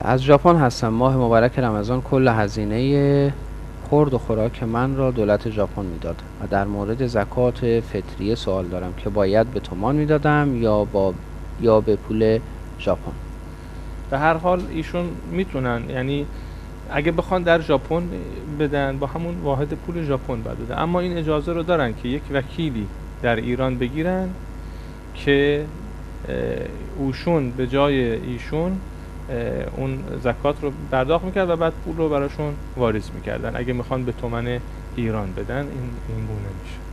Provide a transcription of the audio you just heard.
از ژاپن هستم. ماه مبارک رمضان کل هزینه خورد و خوراک من را دولت ژاپن میداد و در مورد زکات فطریه سوال دارم که باید به تومان میدادم یا به پول ژاپن. به هر حال ایشون میتونن، یعنی اگه بخوان در ژاپن بدن با همون واحد پول ژاپن بده، اما این اجازه رو دارن که یک وکیلی در ایران بگیرن که اوشون به جای ایشون اون زکات رو پرداخت میکرد و بعد پول رو براشون واریز میکردن. اگه میخوان به تومن ایران بدن این گونه میشه.